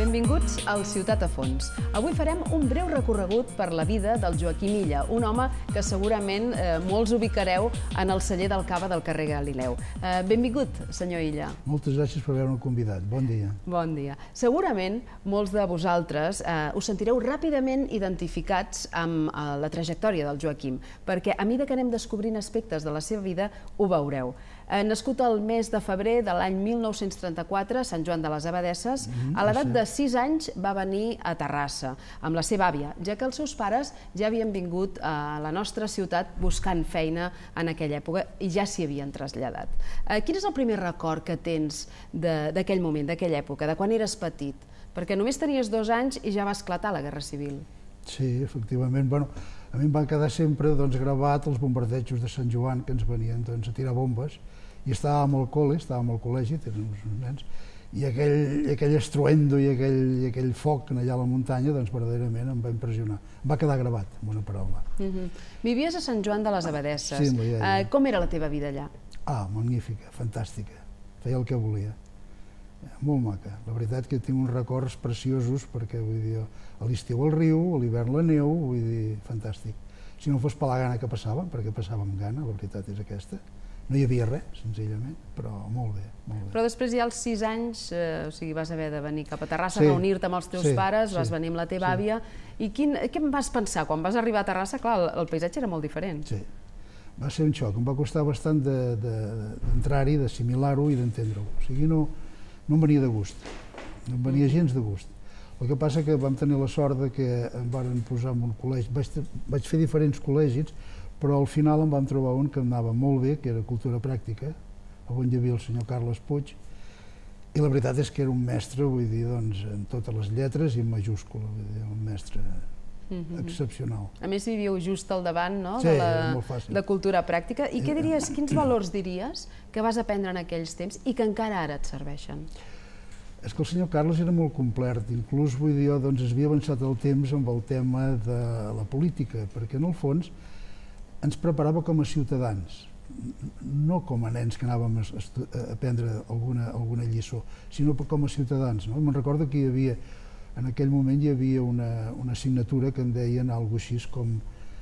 Benvinguts al Ciutat a Fons. Avui farem un breu recorregut per la vida del Joaquim Illa, un home que segurament molts ubicareu en el celler del cava del carrer Galileu. Benvingut, senyor Illa. Moltes gràcies per haver-me convidat. Bon dia. Bon dia. Segurament molts de vosaltres us sentireu ràpidament identificats amb la trajectòria del Joaquim, perquè a mesura que anem descobrint aspectes de la seva vida ho veureu. Nascut el mes de febrer de l'any 1934 a Sant Joan de les Abadesses, a l'edat de 6 anys va venir a Terrassa amb la seva àvia, ja que els seus pares ja havien vingut a la nostra ciutat buscant feina en aquella època i ja s'hi havien traslladat. Quin és el primer record que tens d'aquell moment, d'aquella època, de quan eres petit? Perquè només tenies 2 anys i ja va esclatar la Guerra Civil. Sí, efectivament. A mi em van quedar sempre gravat els bombardejos de Sant Joan, que ens venien a tirar bombes, i estàvem al col·legi, tenen uns nens, i aquell estruendo i aquell foc allà a la muntanya, verdaderament em va impressionar. Em va quedar gravat, amb una paraula. Vivies a Sant Joan de les Abadesses. Sí, m'hi deia. Com era la teva vida allà? Magnífica, fantàstica. Feia el que volia. Molt maca. La veritat que tinc uns records preciosos perquè, a l'estiu al riu, a l'hivern la neu, fantàstic. Si no fos per la gana que passava, perquè passava amb gana, la veritat és aquesta. No hi havia res, senzillament, però molt bé, molt bé. Però després ja als 6 anys, vas haver de venir cap a Terrassa, reunir-te amb els teus pares, vas venir amb la teva àvia, i què em vas pensar? Quan vas arribar a Terrassa, clar, el paisatge era molt diferent. Sí, va ser un xoc, em va costar bastant d'entrar-hi, d'assimilar-ho i d'entendre-ho. O sigui, no em venia de gust, no em venia gens de gust. El que passa que vam tenir la sort que em van posar en un col·legi, vaig fer diferents col·legis, però al final em vam trobar un que anava molt bé, que era Cultura Pràctica, on hi havia el senyor Carles Puig, i la veritat és que era un mestre, en totes les lletres i en majúscula, un mestre excepcional. A més, vivíeu just al davant de Cultura Pràctica. I què diries, quins valors diries que vas aprendre en aquells temps i que encara ara et serveixen? És que el senyor Carles era molt complet, inclús es havia avançat el temps amb el tema de la política, perquè en el fons ens preparava com a ciutadans, no com a nens que anàvem a aprendre alguna lliçó, sinó com a ciutadans. Me'n recordo que en aquell moment hi havia una assignatura que en deien alguna cosa així com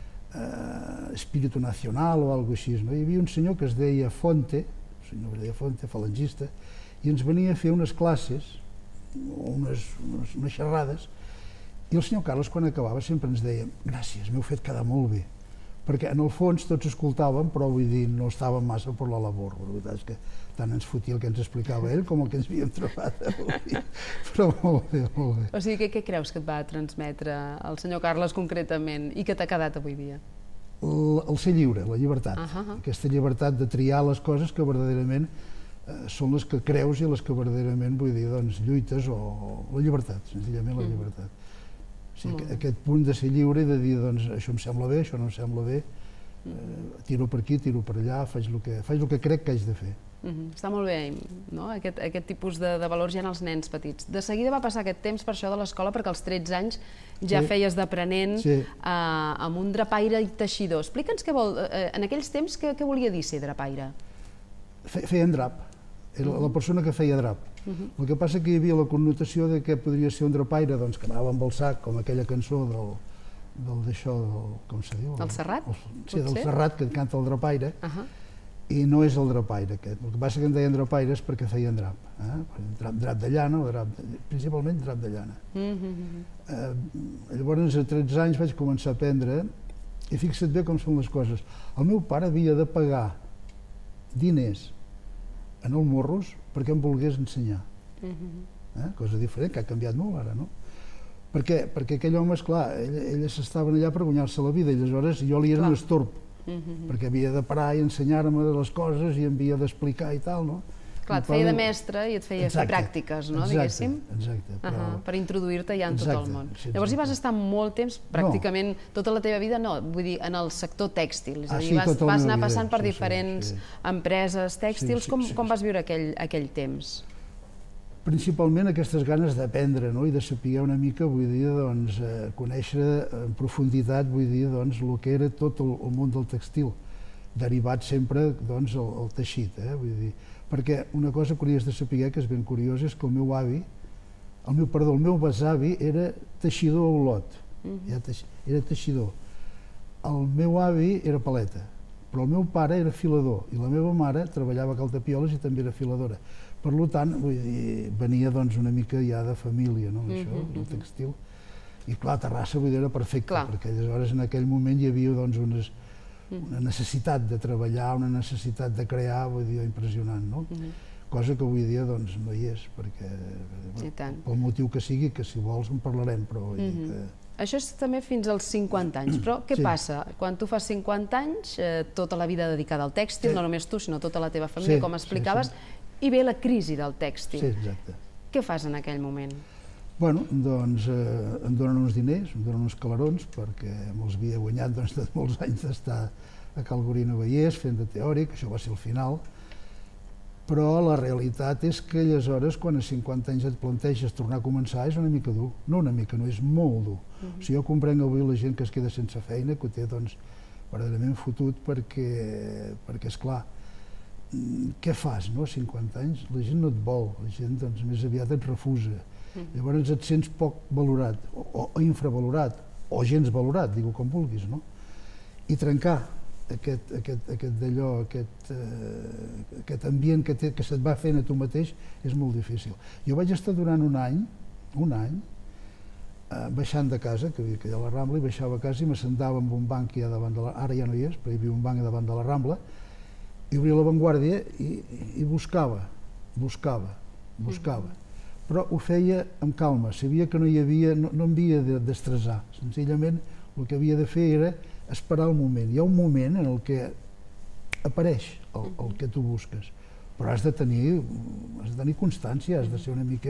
espíritu nacional o alguna cosa així. Hi havia un senyor que es deia Fonte, el senyor que es deia Fonte, falangista, i ens venia a fer unes classes, unes xerrades, i el senyor Carles, quan acabava, sempre ens deia: gràcies, m'heu fet quedar molt bé. Perquè en el fons tots escoltàvem, però no estàvem massa per la labor. La veritat és que tant ens fotia el que ens explicava ell com el que ens havíem trobat avui. Però molt bé, molt bé. O sigui, què creus que et va transmetre el senyor Carles concretament i que t'ha quedat avui dia? El ser lliure, la llibertat. Aquesta llibertat de triar les coses que verdaderament són les que creus i les que verdaderament, lluites, o la llibertat, senzillament la llibertat. Aquest punt de ser lliure i de dir, això em sembla bé, això no em sembla bé, tiro per aquí, tiro per allà, faig el que crec que haig de fer. Està molt bé, no?, aquest tipus de valors ja en els nens petits. De seguida va passar aquest temps per això de l'escola, perquè als 13 anys ja feies d'aprenent amb un drapaire i teixidor. Explica'ns què vol, en aquells temps, què volia dir ser drapaire? Feien drap, era la persona que feia drap. El que passa que hi havia la connotació de que podria ser un drapaire que anava amb el sac, com aquella cançó d'això, com se diu? Del Serrat? Sí, del Serrat, que canta el drapaire, i no és el drapaire aquest. El que passa que en deien drapaires perquè feien drap. Drap de llana, principalment drap de llana. Llavors, a 13 anys vaig començar a aprendre, i fixa't bé com són les coses. El meu pare havia de pagar diners en el morros perquè em volgués ensenyar. Cosa diferent, que ha canviat molt ara, no? Perquè aquell home, esclar, ells estaven allà per guanyar-se la vida i aleshores jo li era un estorb, perquè havia de parar i ensenyar-me les coses i em havia d'explicar i tal, no? Clar, et feia de mestre i et feia fer pràctiques, no, diguéssim? Exacte. Per introduir-te ja en tot el món. Llavors hi vas estar molt temps, pràcticament tota la teva vida, no, vull dir, en el sector tèxtil. És a dir, vas anar passant per diferents empreses tèxtils. Com vas viure aquell temps? Principalment aquestes ganes d'aprendre i de saber una mica, conèixer en profunditat, el que era tot el món del tèxtil, derivat sempre al teixit, perquè una cosa que hauries de saber, que és ben curiós, és que el meu avi, el meu besavi era teixidor a Olot, era teixidor. El meu avi era paleta, però el meu pare era filador i la meva mare treballava a Caldapioles i també era filadora. Per tant, venia una mica ja de família, això, el textil. I clar, Terrassa era perfecte, perquè aleshores en aquell moment hi havia una necessitat de treballar, una necessitat de crear, impressionant, no? Cosa que avui dia no hi és, perquè pel motiu que sigui, que si vols en parlarem, però vull dir que... Això és també fins als 50 anys, però què passa? Quan tu fas 50 anys, tota la vida dedicada al tèxtil, no només tu, sinó tota la teva família, com explicaves, i ve la crisi del tèxtil. Sí, exacte. Què fas en aquell moment? Bueno, doncs em donen uns diners, em donen uns calarons, perquè me'ls havia guanyat de molts anys d'estar a Cal Gorina Vallès fent de teòric, això va ser el final, però la realitat és que aleshores, quan a 50 anys et planteges tornar a començar, és una mica dur. No una mica, no, és molt dur. O sigui, jo comprenc avui la gent que es queda sense feina, que ho té, verdaderament fotut, perquè, esclar, què fas, no? A 50 anys la gent no et vol, la gent més aviat et refusa. Llavors et sents poc valorat, o infravalorat, o gens valorat, digue-ho com vulguis, no? I trencar aquest ambient que se't va fent a tu mateix és molt difícil. Jo vaig estar durant un any, baixant de casa, que vivia allà a la Rambla, i baixava a casa i m'assentava en un banc que hi ha davant de la... Ara ja no hi és, però hi havia un banc davant de la Rambla, i obria La Vanguardia i buscava. Però ho feia amb calma, sabia que no em havia d'estressar, senzillament el que havia de fer era esperar el moment. Hi ha un moment en el que apareix el que tu busques, però has de tenir constància, has de ser una mica...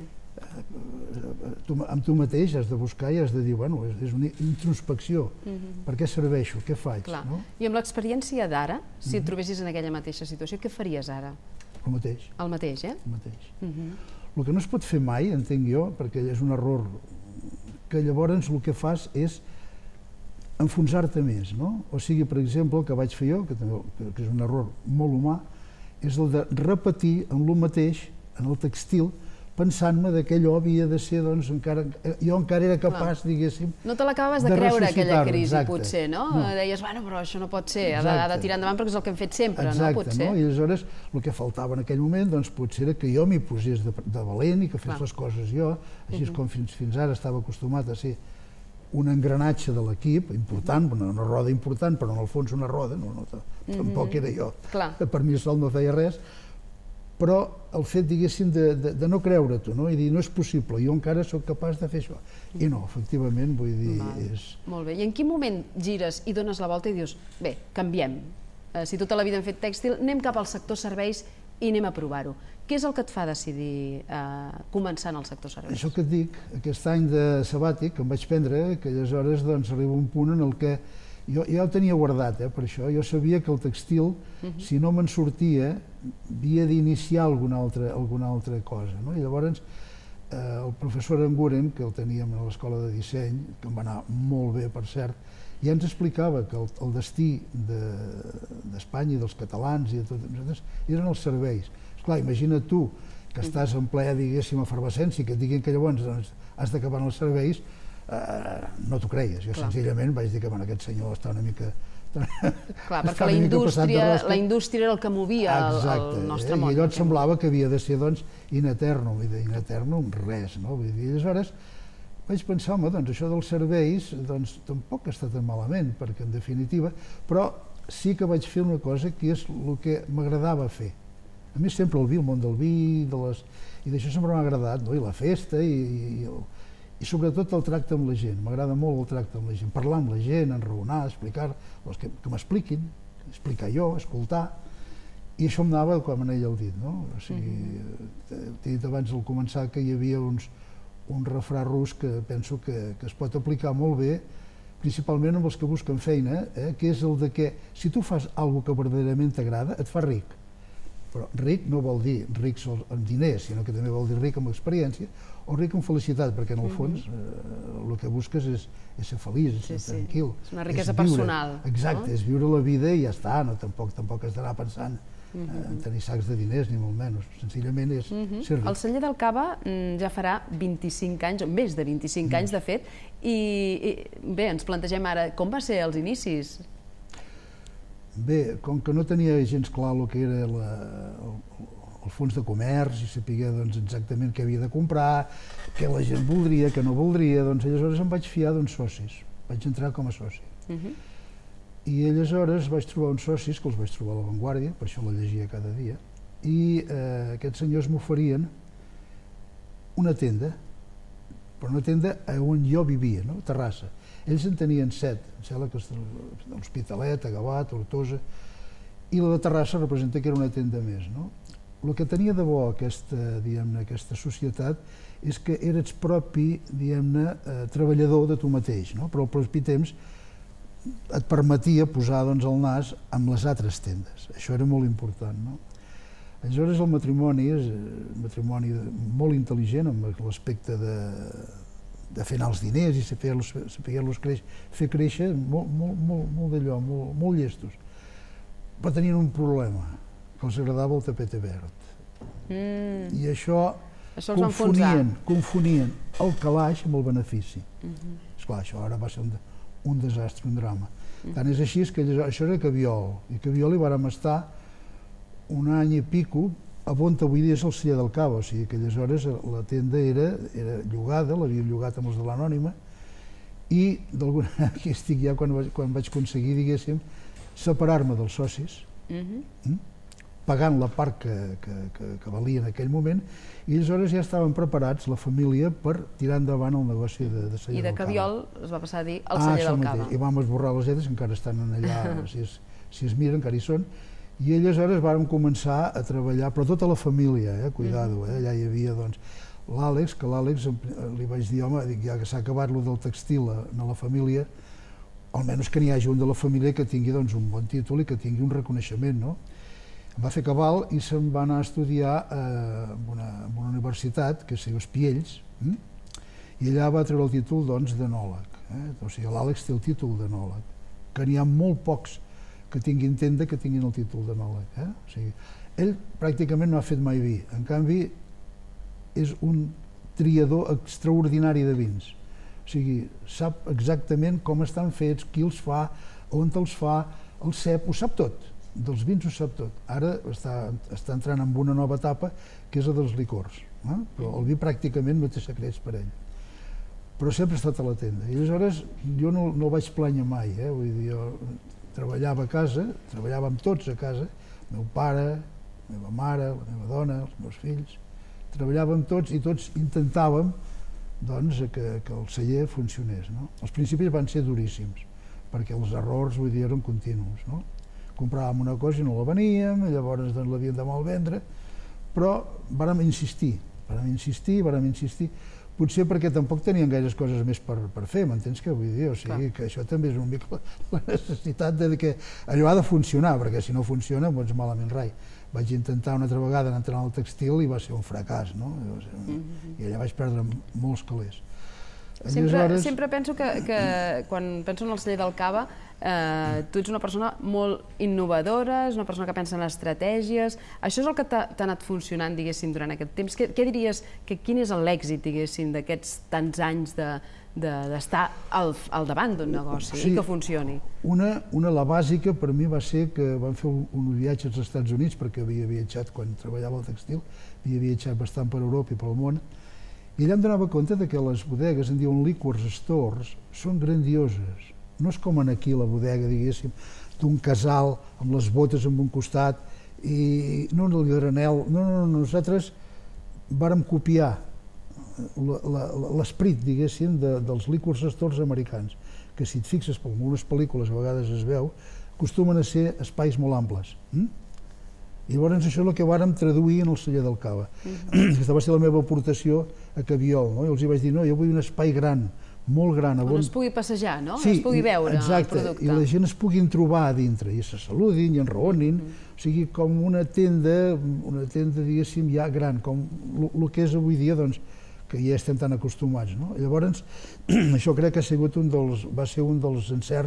Amb tu mateix has de buscar i has de dir, bueno, és una introspecció. Per què serveixo? Què faig? I amb l'experiència d'ara, si et trobessis en aquella mateixa situació, què faries ara? El mateix. El mateix, eh? El mateix. El que no es pot fer mai, entenc jo, perquè és un error, que llavors el que fas és enfonsar-te més, no? O sigui, per exemple, el que vaig fer jo, que és un error molt humà, és el de repetir en el mateix, en el textil, pensant-me que allò havia de ser, doncs, jo encara era capaç, diguéssim, no te l'acabaves de creure, aquella crisi, potser, no? Deies, bueno, però això no pot ser, ha de tirar endavant perquè és el que hem fet sempre, no? Potser. I aleshores el que faltava en aquell moment, doncs, potser era que jo m'hi posés de valent i que fes les coses jo, així com fins ara estava acostumat a ser un engranatge de l'equip, important, una roda important, però en el fons una roda, tampoc era jo. Per mi sol no feia res, però el fet, diguéssim, de no creure-t'ho, i dir, no és possible, jo encara sóc capaç de fer això. I no, efectivament, vull dir, és... Molt bé, i en quin moment gires i dones la volta i dius, bé, canviem, si tota la vida hem fet tèxtil, anem cap al sector serveis i anem a provar-ho. Què és el que et fa decidir començar en el sector serveis? Això que et dic, aquest any de sabàtic que em vaig prendre, que aleshores arriba un punt en el que jo ja ho tenia guardat, per això. Jo sabia que el textil, si no me'n sortia, havia d'iniciar alguna altra cosa. I llavors el professor Anguren, que el teníem a l'escola de disseny, que em va anar molt bé, per cert, ja ens explicava que el destí d'Espanya i dels catalans i de tot nosaltres eren els serveis. Esclar, imagina't tu que estàs en ple, diguéssim, efervescència, que et diguin que llavors has d'acabar en els serveis, no t'ho creies. Jo senzillament vaig dir que aquest senyor està una mica... Clar, perquè la indústria era el que movia el nostre món. I allò et semblava que havia de ser, doncs, in eternum, i in eternum res, no? Vull dir, aleshores vaig pensar, home, doncs això dels serveis, doncs tampoc està tan malament, perquè en definitiva, però sí que vaig fer una cosa que és el que m'agradava fer. A mi sempre el vi, el món del vi, i d'això sempre m'ha agradat, i la festa, i sobretot el tracte amb la gent. M'agrada molt el tracte amb la gent, parlar amb la gent, enraonar, explicar, que m'expliquin, explicar jo, escoltar, i això em anava com en ell el dit, no? O sigui, t'he dit abans al començar que hi havia un refrà rus que penso que es pot aplicar molt bé, principalment amb els que busquen feina, que és el de que si tu fas alguna cosa que verdaderament t'agrada, et fa ric. Però ric no vol dir ric en diners, sinó que també vol dir ric en experiència o ric en felicitat, perquè en el fons el que busques és ser feliç, és ser tranquil. És una riquesa personal. Exacte, és viure la vida i ja està, tampoc has d'anar pensant tenir sacs de diners, ni molt menys. Senzillament és ser ric. El celler del Cava ja farà 25 anys, o més de 25 anys, de fet, i bé, ens plantegem ara, com va ser els inicis? Bé, com que no tenia gens clar el que era el fons de comerç i saber exactament què havia de comprar, què la gent voldria, què no voldria, doncs aleshores em vaig fiar d'uns socis. Vaig entrar com a soci. I aleshores vaig trobar uns socis, que els vaig trobar a La Vanguardia, per això la llegia cada dia, i aquests senyors m'oferien una tenda, però una tenda on jo vivia, a Terrassa. Ells en tenien 7, em sembla que l'Hospitalet, Gavà, Tortosa, i la de Terrassa representa que era una tenda més. El que tenia de bo aquesta societat és que eres propi, treballador de tu mateix, però al mateix temps et permetia posar el nas amb les altres tendes. Això era molt important. Aleshores el matrimoni és un matrimoni molt intel·ligent amb l'aspecte de fer anar els diners i saber-los fer créixer, molt d'allò, molt llestos. Però tenien un problema, que els agradava el tapet verd. I això confonien el calaix amb el benefici. Esclar, això ara va ser un desastre, un drama. Tant és així que això era Cabiol, i Cabiol hi vàrem estar un any i pico a on avui dia és el celler del Cava, o sigui que aleshores la tenda era llogada, l'havia llogat amb els de l'Anònima, i d'alguna manera aquí estic ja quan vaig aconseguir, diguéssim, separar-me dels socis, pagant la part que valia en aquell moment, i aleshores ja estaven preparats, la família, per tirar endavant el negoci de celler del Cava. I de Cabiol es va passar a dir el celler del Cava. I vam esborrar les lletres, que encara estan allà, si es miren, encara hi són, i aleshores vàrem començar a treballar, però tota la família, cuidado, allà hi havia l'Àlex, que l'Àlex li vaig dir, home, ja que s'ha acabat lo del textil a la família, almenys que n'hi hagi un de la família que tingui un bon títol i que tingui un reconeixement, no? Em va fer cabal i se'n va anar a estudiar en una universitat, que es diu Espiells, i allà va treure el títol d'enòleg. O sigui, l'Àlex té el títol d'enòleg, que n'hi ha molt pocs que tinguin tenda que tinguin el títol d'enòleg. O sigui, ell pràcticament no ha fet mai vi, en canvi és un triador extraordinari de vins. O sigui, sap exactament com estan fets, qui els fa, on els fa, el cep, ho sap tot. Dels vins ho sap tot. Ara està entrant en una nova etapa, que és la dels licors. Però el vi pràcticament no té secrets per ell. Però sempre ha estat a la tenda. I aleshores jo no el vaig plànyer mai. Vull dir, jo treballava a casa, treballàvem tots a casa, el meu pare, la meva mare, la meva dona, els meus fills, treballàvem tots i tots intentàvem que el celler funcionés. Els principis van ser duríssims, perquè els errors eren continus. Compràvem una cosa i no la veníem, llavors l'havíem de malvendre, però vàrem insistir, potser perquè tampoc tenien gaires coses més per fer, m'entens què vull dir? O sigui, que això també és una mica la necessitat que allò ha de funcionar, perquè si no funciona, doncs malament rai. Vaig intentar una altra vegada entrar al textil i va ser un fracàs, no? I allà vaig perdre molts calés. Sempre penso que quan penso en el celler del Cava, tu ets una persona molt innovadora, és una persona que pensa en estratègies. Això és el que t'ha anat funcionant, diguéssim, durant aquest temps. Què diries, quin és l'èxit, diguéssim, d'aquests tants anys d'estar al davant d'un negoci i que funcioni? La bàsica per mi va ser que vam fer un viatge als Estats Units, perquè havia viatjat quan treballava al textil, havia viatjat bastant per Europa i pel món, i allà em donava compte que les bodegues, en diuen liquor stores, són grandioses. No és com aquí la bodega, diguéssim, d'un casal amb les botes en un costat i no el granel. No, nosaltres vàrem copiar l'esperit, diguéssim, dels liquor stores americans, que si et fixes per algunes pel·lícules a vegades es veu, acostumen a ser espais molt amples. I llavors això és el que vàrem traduir en el celler del Cava. Aquesta va ser la meva aportació a Cabiol. I els vaig dir, no, jo vull un espai gran, molt gran. On es pugui passejar, no? On es pugui veure el producte. Exacte, i la gent es puguin trobar a dintre, i se saludin i enraonin. O sigui, com una tenda, diguéssim, ja gran, com el que és avui dia, doncs, que ja estem tan acostumats. Llavors, això crec que va ser un dels encerts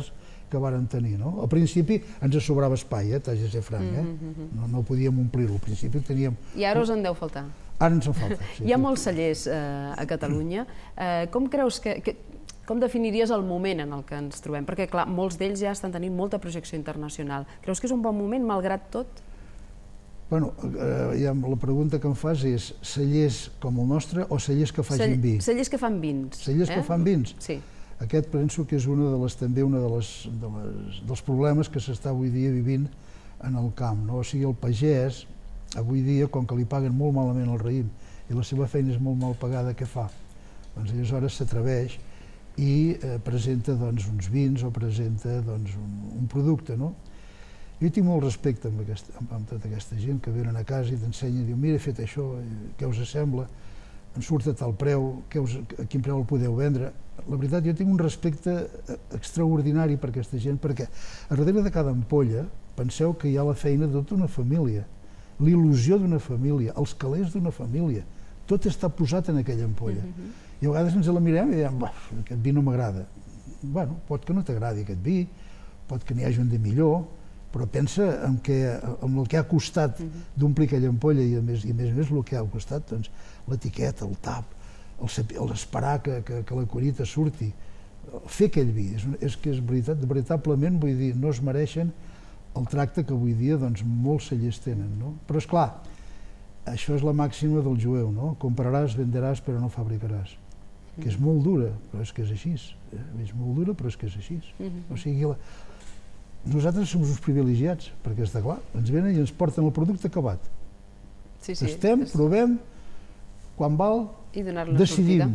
que vàrem tenir, no? Al principi ens sobrava espai, t'haig de ser franc, no podíem omplir-ho, al principi teníem... I ara us en deu faltar? Ara ens en falta, sí. Hi ha molts cellers a Catalunya. Com creus com definiries el moment en el que ens trobem? Perquè, clar, molts d'ells ja estan tenint molta projecció internacional. Creus que és un bon moment, malgrat tot? Bueno, la pregunta que em fas és cellers com el nostre o cellers que facin vi? Cellers que fan vins. Cellers que fan vins? Sí. Aquest penso que és també un dels problemes que s'està avui dia vivint en el camp, no? O sigui, el pagès, avui dia, com que li paguen molt malament el raïm i la seva feina és molt mal pagada, què fa? Doncs aleshores s'atreveix i presenta uns vins o presenta un producte, no? Jo tinc molt respecte amb tota aquesta gent que venen a casa i t'ensenya i diu, mira, he fet això, què us sembla? Em surt a tal preu, a quin preu el podeu vendre? La veritat, jo tinc un respecte extraordinari per aquesta gent, perquè a darrere de cada ampolla penseu que hi ha la feina de tota una família, l'il·lusió d'una família, els calés d'una família, tot està posat en aquella ampolla. I a vegades ens la mirem i diem, aquest vi no m'agrada. Bueno, pot que no t'agradi aquest vi, pot que n'hi hagi un de millor, però pensa en el que ha costat d'omplir aquella ampolla i a més el que ha costat, doncs, l'etiqueta, el tap, l'esperar que la collita surti, fer aquell vi, és que és veritablement, vull dir, no es mereixen el tracte que avui dia molts cellers tenen, no? Però esclar, això és la màxima del jueu, no? Compraràs, venderàs, però no fabricaràs, que és molt dura, però és que és així, és molt dura, però és que és així. O sigui, nosaltres som uns privilegiats, perquè està clar, ens venen i ens porten el producte acabat. Estem, provem, quan val, decidim.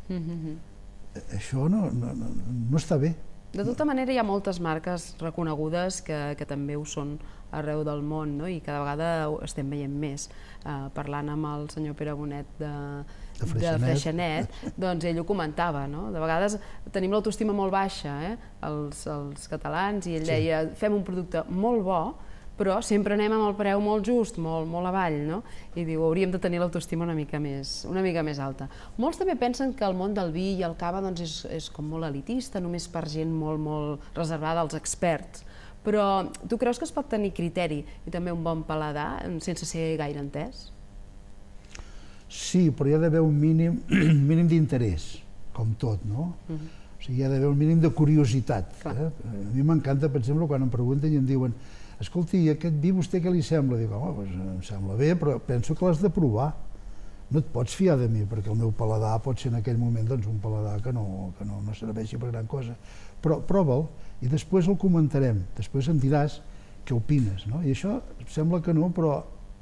Això no està bé. De tota manera, hi ha moltes marques reconegudes que també ho són arreu del món, i cada vegada ho estem veient més. Parlant amb el senyor Pere Bonet de Freixenet, doncs ell ho comentava, de vegades tenim l'autoestima molt baixa, els catalans, i ell deia, fem un producte molt bo, però sempre anem amb el preu molt just, molt avall, i diu, hauríem de tenir l'autoestima una mica més alta. Molts també pensen que el món del vi i el cava és com molt elitista, només per gent molt reservada als experts, però tu creus que es pot tenir criteri i també un bon paladar sense ser gaire entès? Sí, però hi ha d'haver un mínim d'interès, com tot, no? O sigui, hi ha d'haver un mínim de curiositat. A mi m'encanta, per exemple, quan em pregunten i em diuen escolti, aquest vi vostè què li sembla? Dic, home, em sembla bé, però penso que l'has de provar. No et pots fiar de mi, perquè el meu paladar pot ser en aquell moment un paladar que no serveixi per gran cosa. Però prova'l i després el comentarem. Després em diràs què opines, no? I això sembla que no, però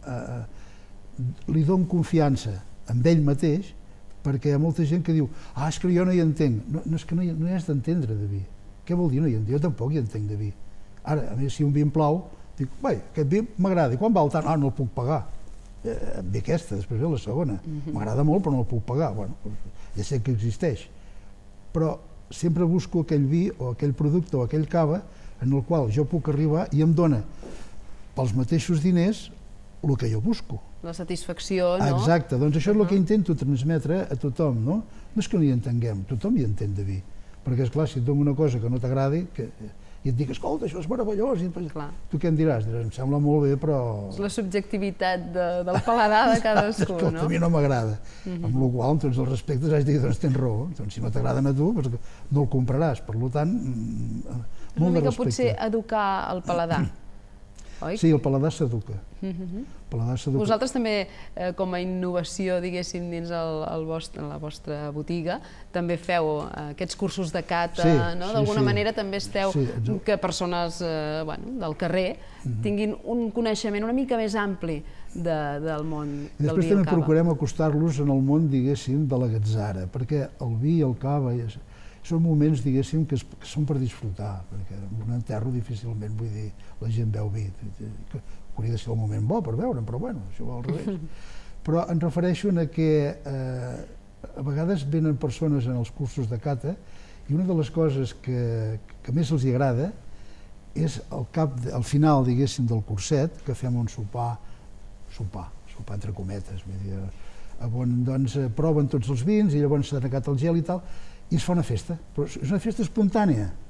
li dono confiança amb ell mateix, perquè hi ha molta gent que diu és que jo no hi entenc. No, és que no hi has d'entendre de vi. Què vol dir no hi entenc? Jo tampoc hi entenc de vi. Ara, a més, si un vi em plau, dic, aquest vi m'agrada, i quan val tant? No el puc pagar. Ve aquesta, després ve la segona. M'agrada molt, però no el puc pagar. Bueno, ja sé que existeix. Però sempre busco aquell vi, o aquell producte, o aquell cava, en el qual jo puc arribar i em dona, pels mateixos diners, el que jo busco. La satisfacció, no? Exacte, doncs això és el que intento transmetre a tothom, no? No és que no hi entenguem, tothom hi entén de vi. Perquè, esclar, si et dono una cosa que no t'agradi, i et dic, escolta, això és meravellós, tu què em diràs? Diràs, em sembla molt bé, però... És la subjectivitat del paladar de cadascú, no? Escolta, a mi no m'agrada. Amb la qual, amb tots els respectes, haig de dir, doncs tens raó. Doncs si no t'agraden a tu, no el compraràs. Per tant, molt de respecte. Una mica potser educar el paladar. Sí, el paladar s'educa. Vosaltres també, com a innovació, diguéssim, dins la vostra botiga, també feu aquests cursos de cata, no? D'alguna manera també esteu que persones del carrer tinguin un coneixement una mica més ampli del món del vi i el cava. Després també procurem acostar-los en el món, diguéssim, de la gatzara, perquè el vi i el cava són moments, diguéssim, que són per disfrutar, perquè en un enterro difícilment, vull dir, la gent veu vi. Hauria de ser el moment bo per veure'm, però bueno, això va al revés. Però em refereixo a que a vegades venen persones en els cursos de cata i una de les coses que més els agrada és al final, diguéssim, del curset, que fem un sopar entre cometes, vull dir, on doncs proven tots els vins i llavors s'ha tancat el gel i tal, i es fa una festa, però és una festa espontània.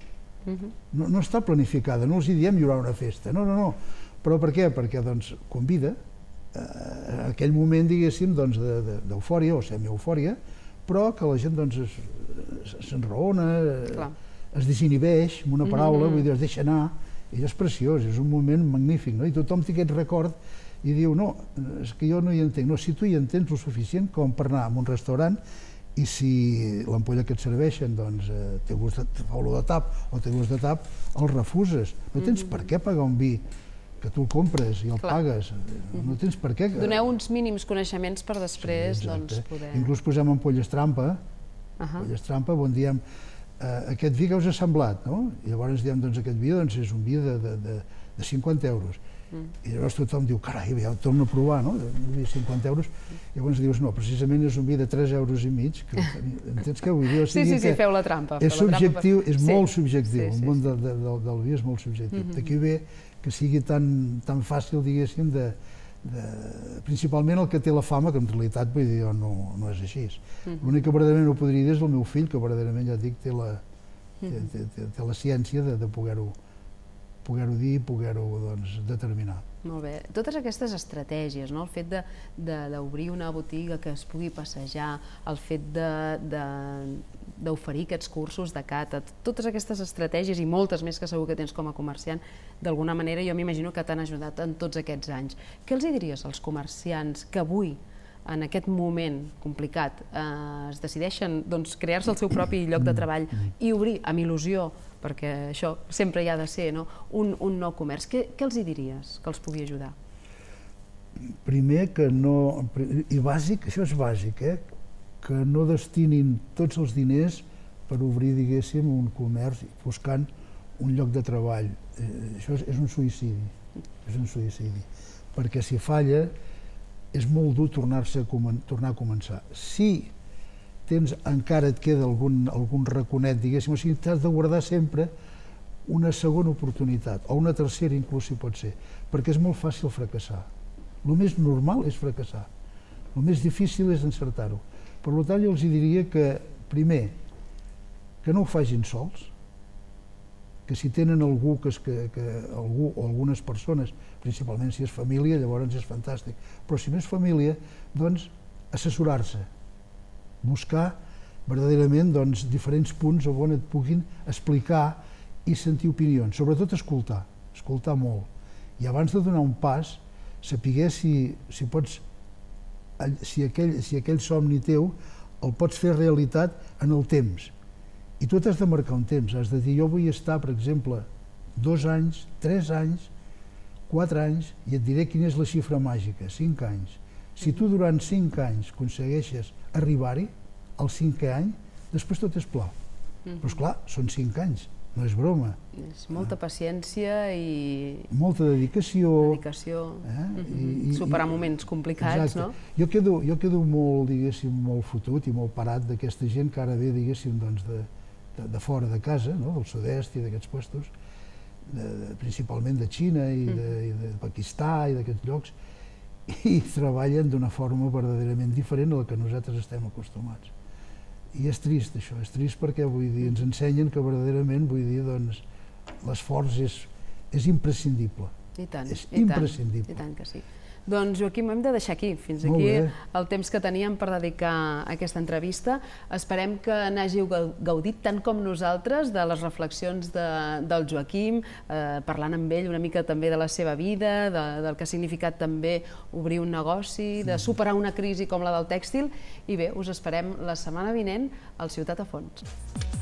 No està planificada, no els hi diem hi haurà una festa, no. Però per què? Perquè convida a aquell moment, diguéssim, d'eufòria o semi-eufòria, però que la gent s'enraona, es desinhibeix, amb una paraula, vull dir, es deixa anar, i és preciós, és un moment magnífic, no? I tothom té aquest record i diu, no, és que jo no hi entenc. No, si tu hi entens el suficient com per anar a un restaurant i si l'ampolla que et serveixen té gust de fa olor de tap o té gust de tap, el refuses. No tens per què pagar un vi que tu el compres i el pagues. No tens per què. Doneu uns mínims coneixements per després poder... Inclús posem ampolles trampa, on diem aquest vi que us ha semblat, no? I llavors diem, aquest vi és un vi de 50 euros. I llavors tothom diu, carai, ja el torno a provar, no? Un vi de 50 euros. I llavors dius, no, precisament és un vi de 3,5 euros. Entens què vull dir? Sí, feu la trampa. És subjectiu, és molt subjectiu. El món del vi és molt subjectiu. D'aquí ve que sigui tan fàcil, diguéssim, principalment el que té la fama, que en realitat, vull dir, no és així. L'únic que verdaderament ho podria dir és el meu fill, que verdaderament, ja et dic, té la ciència de poder-ho dir i poder-ho determinar. Molt bé. Totes aquestes estratègies, el fet d'obrir una botiga que es pugui passejar, el fet d'oferir aquests cursos de cata, totes aquestes estratègies i moltes més que segur que tens com a comerciant, d'alguna manera jo m'imagino que t'han ajudat en tots aquests anys. Què els diries als comerciants que avui, en aquest moment complicat, es decideixen crear-se el seu propi lloc de treball i obrir amb il·lusió, perquè això sempre hi ha de ser, un nou comerç? Què els diries que els pugui ajudar? Primer que no... I bàsic, això és bàsic, que no destinin tots els diners per obrir, diguéssim, un comerç buscant un lloc de treball. Això és un suïcidi, perquè si falla és molt dur tornar a començar. Si encara et queda algun raconet, diguéssim, o sigui, t'has de guardar sempre una segona oportunitat, o una tercera inclús si pot ser, perquè és molt fàcil fracassar. El més normal és fracassar, el més difícil és encertar-ho. Per tant, jo els diria que, primer, que no ho facin sols, que si tenen algú o algunes persones, principalment si és família, llavors és fantàstic, però si no és família, doncs assessorar-se, buscar verdaderament diferents punts on et puguin explicar i sentir opinions, sobretot escoltar molt, i abans de donar un pas, saber si aquell somni teu el pots fer realitat en el temps. I tu t'has de marcar un temps, has de dir, jo vull estar, per exemple, 2 anys, 3 anys, 4 anys, i et diré quina és la xifra màgica, 5 anys. Si tu durant 5 anys aconsegueixes arribar-hi, al 5è any, després tot és pla. Però esclar, són 5 anys, no és broma. És molta paciència i... Molta dedicació. Superar moments complicats, no? Jo quedo molt, diguéssim, molt fotut i molt parat d'aquesta gent que ara ve, diguéssim, de fora de casa, del sud-est i d'aquests puestos, principalment de Xina i de Pakistà i d'aquests llocs, i treballen d'una forma verdaderament diferent a la que nosaltres estem acostumats. I és trist, això, és trist perquè, vull dir, ens ensenyen que verdaderament, vull dir, l'esforç és imprescindible. I tant, és imprescindible. I tant que sí. Doncs, Joaquim, ho hem de deixar aquí. Fins aquí el temps que teníem per dedicar a aquesta entrevista. Esperem que n'hàgiu gaudit tant com nosaltres de les reflexions del Joaquim, parlant amb ell una mica també de la seva vida, del que ha significat també obrir un negoci, de superar una crisi com la del tèxtil. I bé, us esperem la setmana vinent al Ciutat a Fons.